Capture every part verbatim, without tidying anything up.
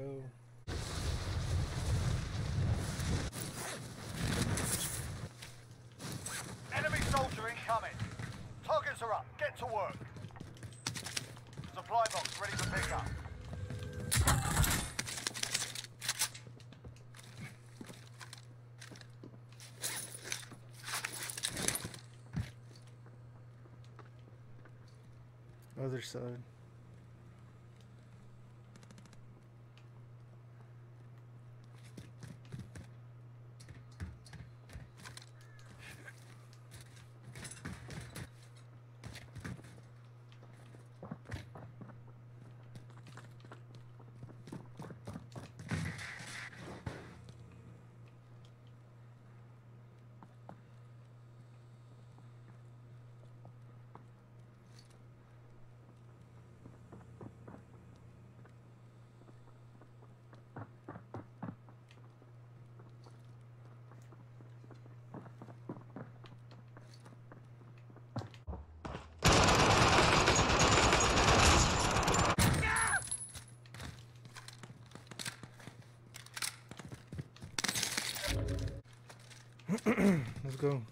go. Enemy soldier incoming. Targets are up. Get to work. Supply box ready for pickup. Other side. Let's go.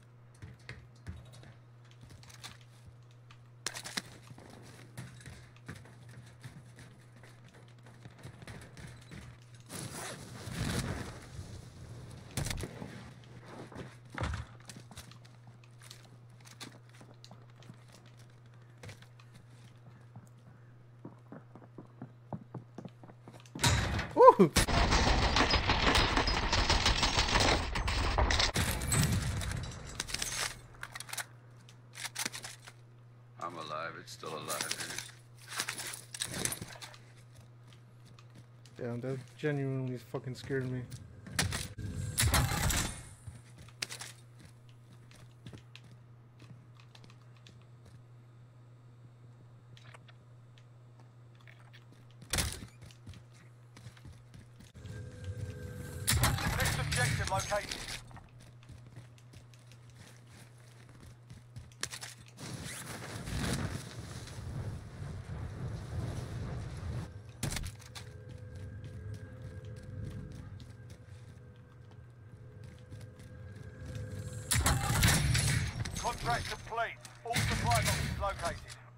Woo! I'm alive, it's still alive. Damn, that genuinely fucking scared me. Next objective located. Contract complete. All supply boxes located.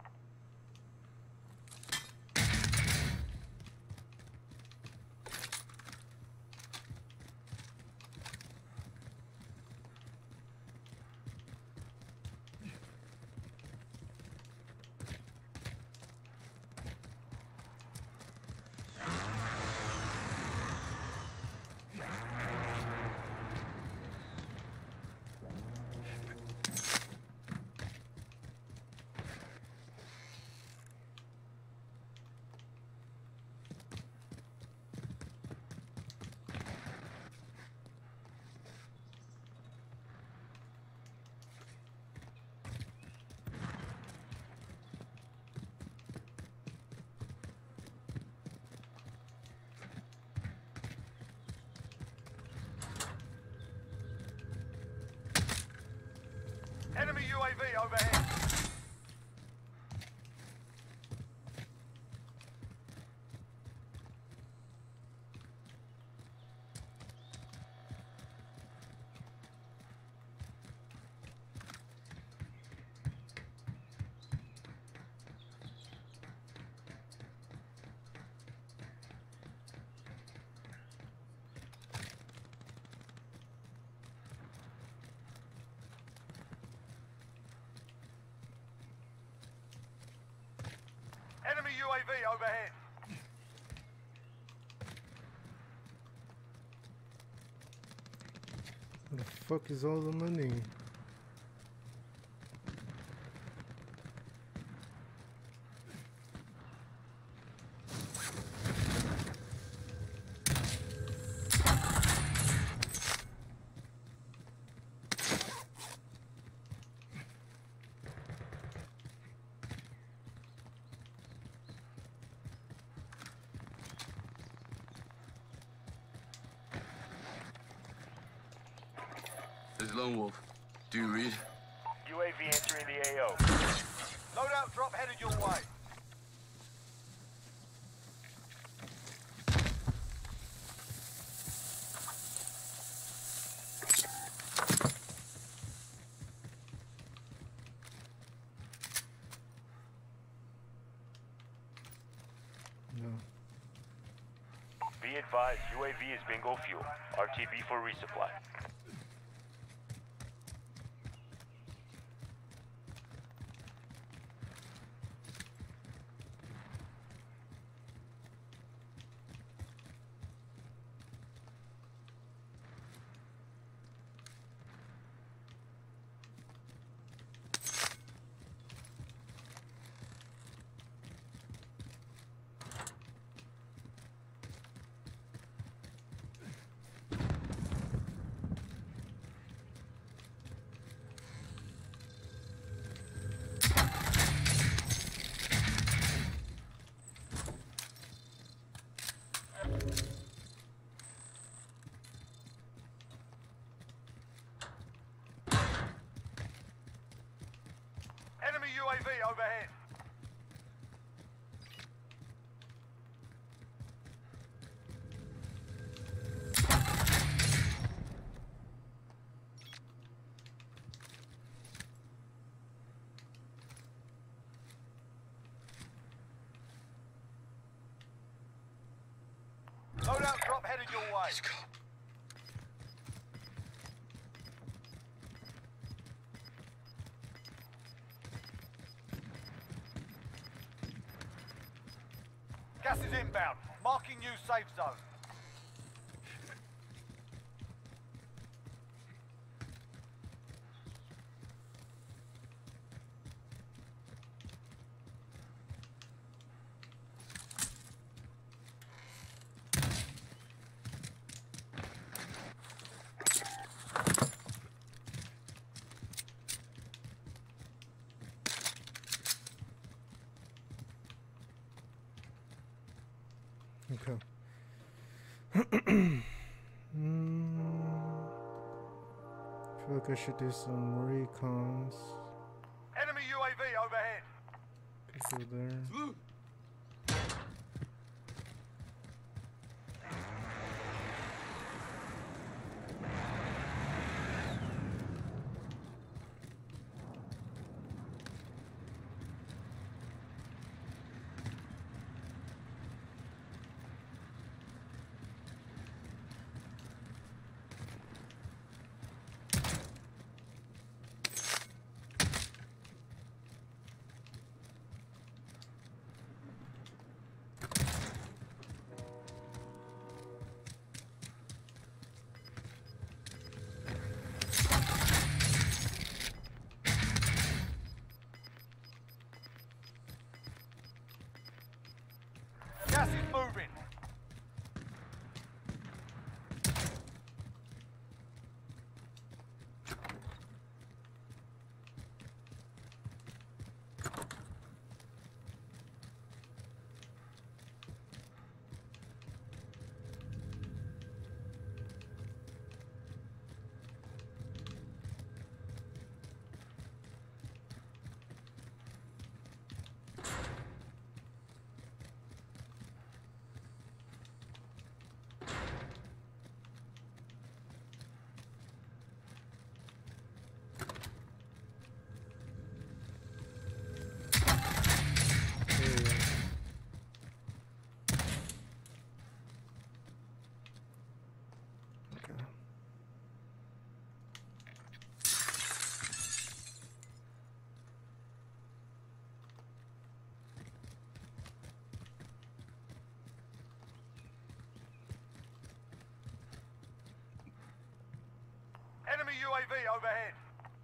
Enemy U A V overhead. Enemy U A V overhead. Where the fuck is all the money? This is Lone Wolf. Do you read? U A V entering the A O. Loadout drop headed your way. advised, U A V is bingo fuel. R T B for resupply. Enemy U A V overhead. Loadout drop headed your way. Let's go. Gas is inbound. Marking new safe zone. Okay. mm, I feel like I should do some recons. Enemy U A V overhead. People there. Gas is moving. Enemy U A V overhead.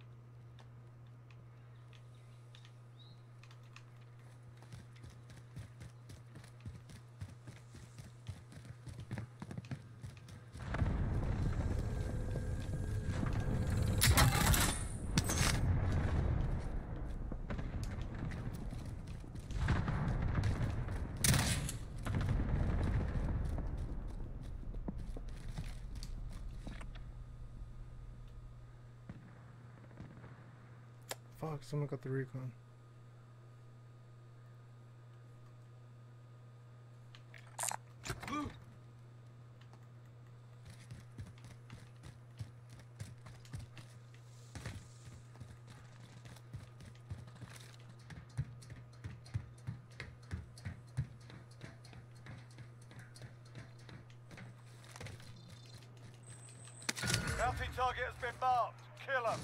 Fuck, someone got the recon. Bounty target has been marked. Kill them.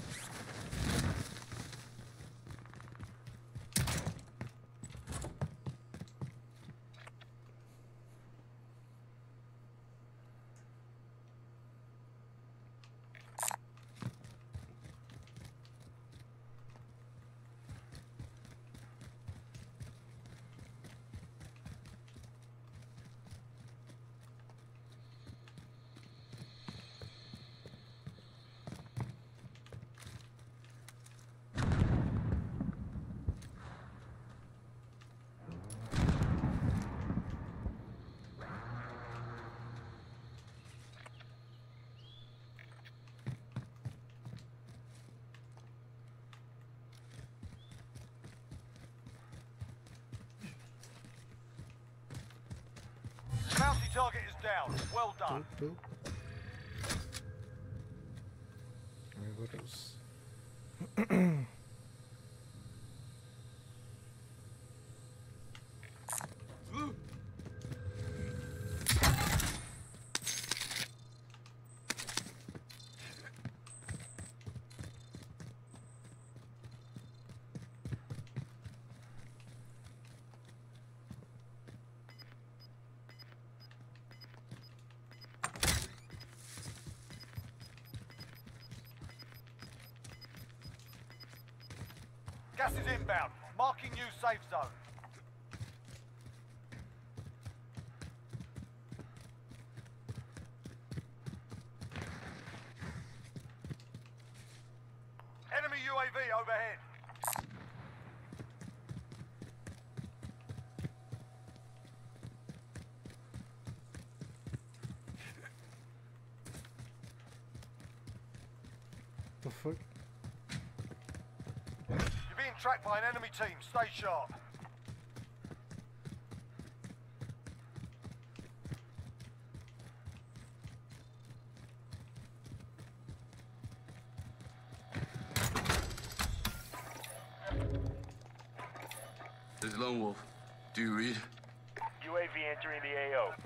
Bounty target is down. Well done. Boop, boop. Alright, what else? Gas is inbound. Marking new safe zone. Enemy U A V overhead. The fuck? You're being tracked by an enemy team. Stay sharp. This is Lone Wolf. Do you read? U A V entering the A O.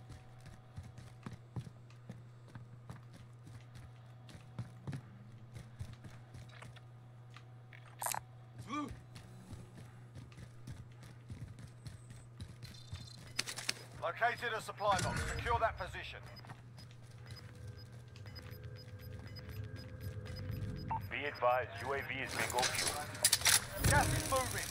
Located a supply box. Secure that position. Be advised, U A V is bingo fuel. Gas is moving.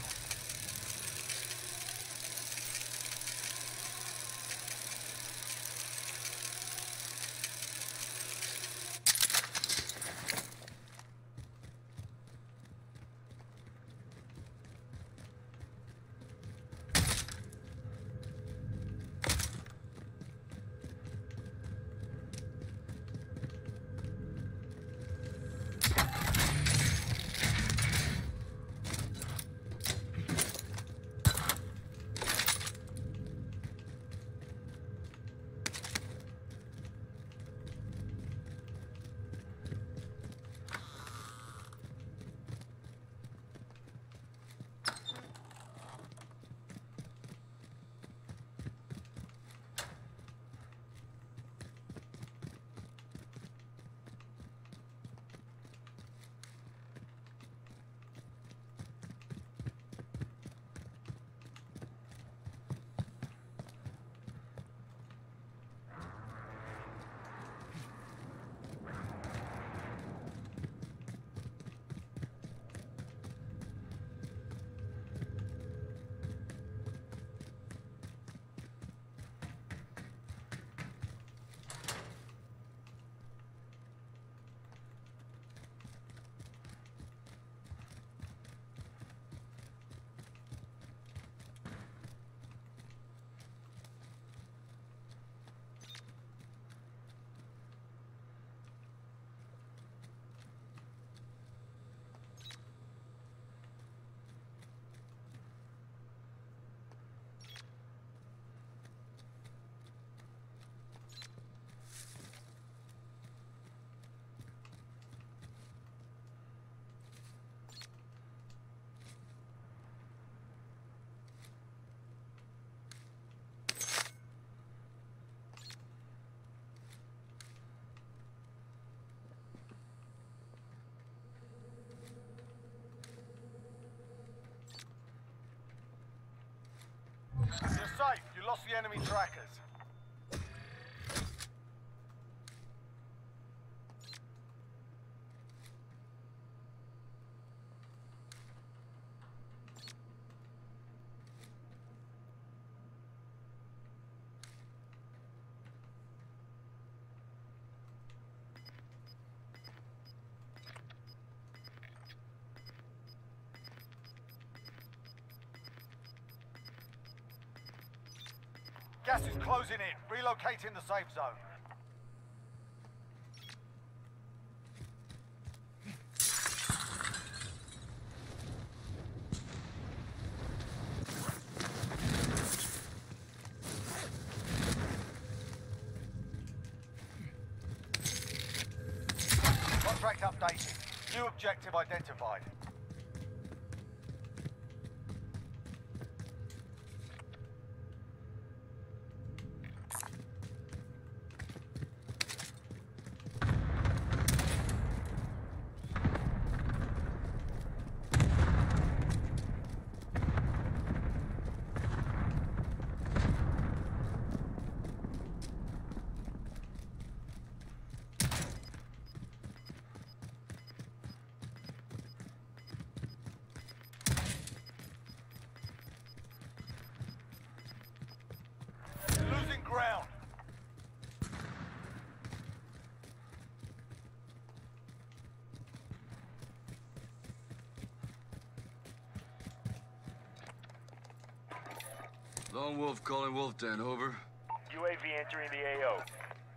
You're safe. You lost the enemy trackers. Gas is closing in. Relocating the safe zone. Contract updated. New objective identified. Losing ground. Lone Wolf calling Wolf Den, over. U A V entering the A O.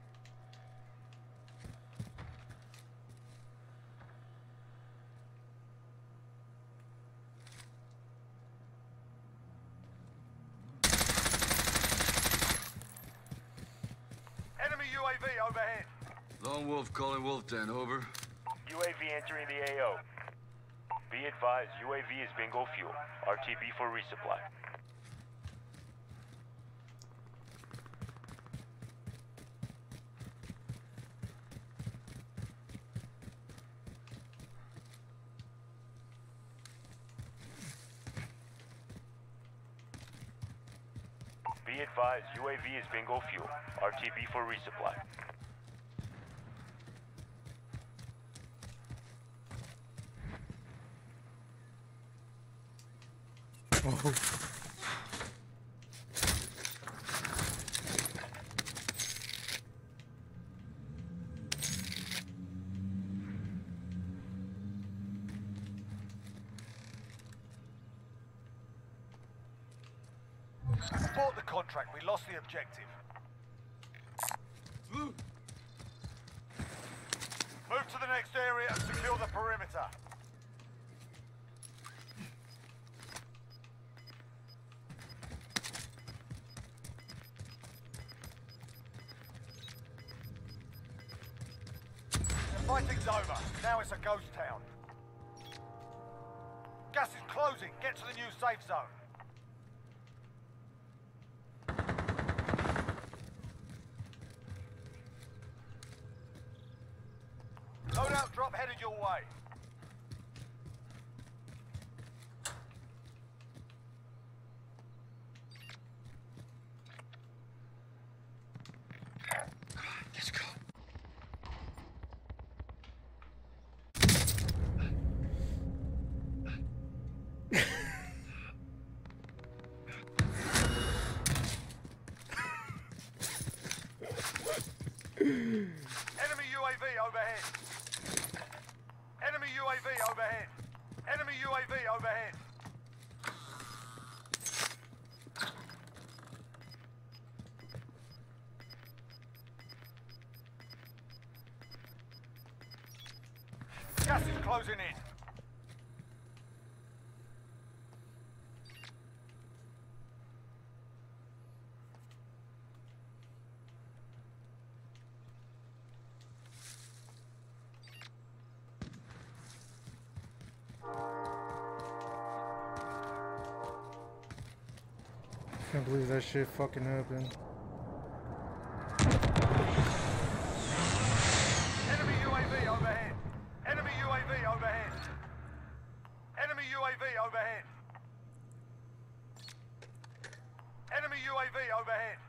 Enemy U A V overhead. Lone Wolf calling Wolf Den, over. U A V entering the A O. Be advised, U A V is bingo fuel. R T B for resupply. Be advised, U A V is bingo fuel. R T B for resupply. Oh. Abort the contract. We lost the objective. Move to the next area and secure the perimeter. The fighting's over. Now it's a ghost town. Gas is closing. Get to the new safe zone. Loadout drop headed your way. Let's go. Enemy U A V overhead. Enemy U A V overhead. Enemy U A V overhead. Gas is closing in. Can't believe that shit fucking happened. Enemy U A V overhead. Enemy U A V overhead. Enemy U A V overhead. Enemy U A V overhead.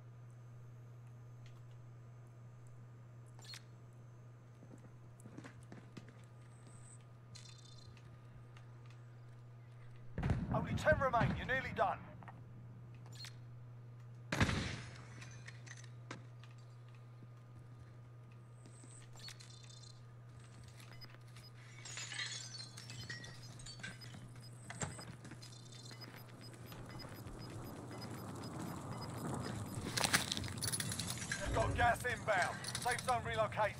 Only ten remain. You're nearly done. Got gas inbound. Safe zone relocated.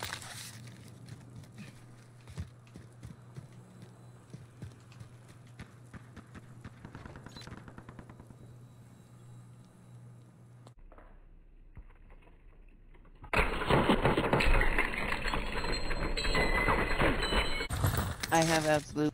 I have absolute.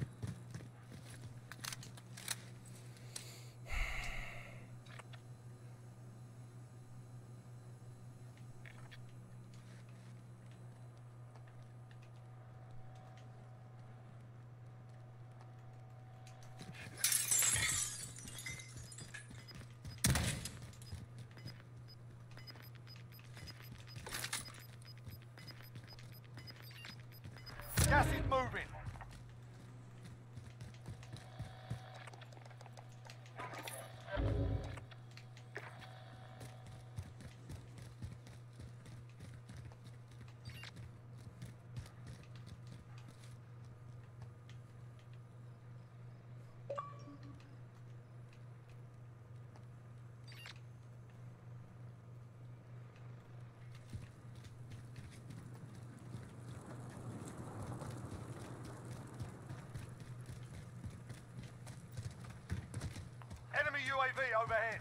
Gas is moving. Enemy U A V overhead.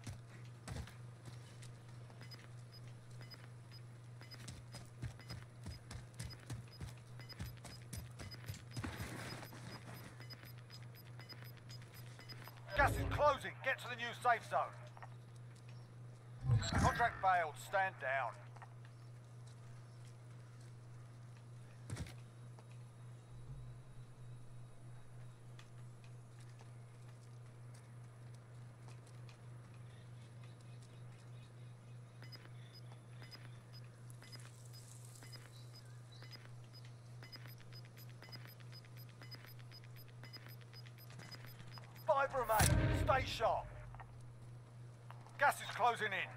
Gas is closing. Get to the new safe zone. Contract failed. Stand down. Five remain. Stay sharp. Gas is closing in.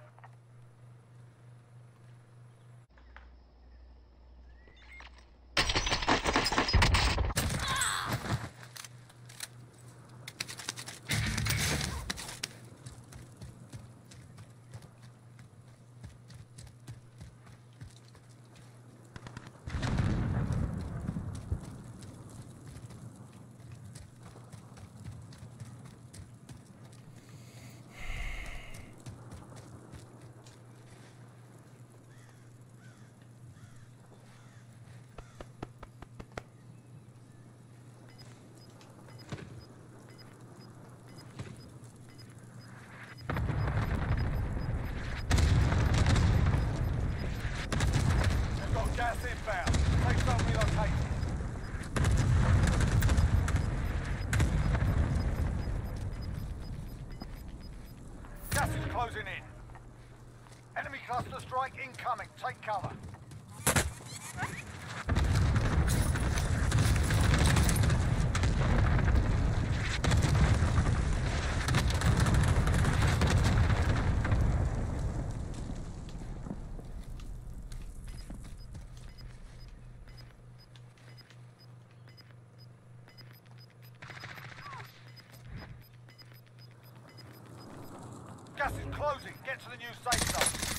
Gas inbound. Safe zone relocated. Gas is closing in. Enemy cluster strike incoming. Take cover. Gas is closing. Get to the new safe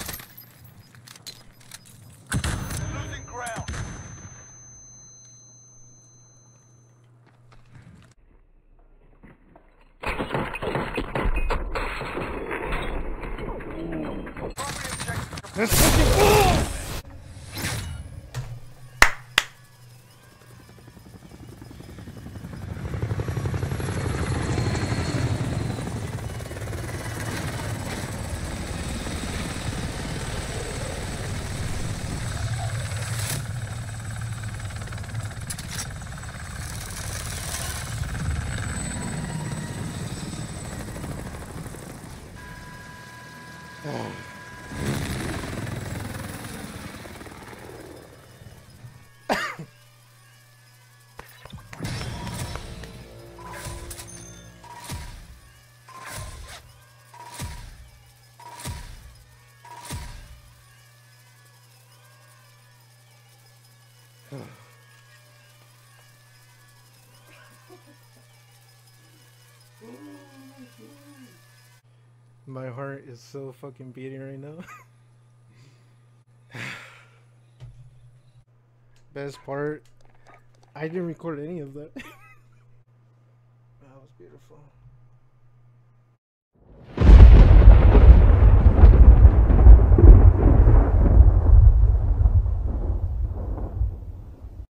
zone. Losing ground. Primary objective. Let's fucking go! My heart is so fucking beating right now. Best part, I didn't record any of that. That was beautiful.